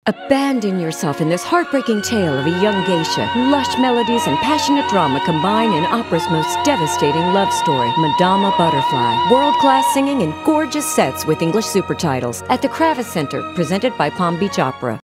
Abandon yourself in this heartbreaking tale of a young geisha. Lush melodies and passionate drama combine in opera's most devastating love story, Madama Butterfly. World-class singing and gorgeous sets with English super titles at the Kravis Center, presented by Palm Beach Opera.